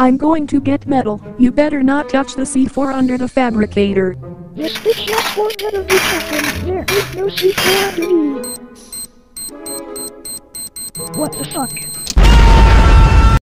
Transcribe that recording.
I'm going to get metal. You better not touch the C4 under the fabricator. This bitch just won't let me happen. There ain't no C4 under you. What the fuck?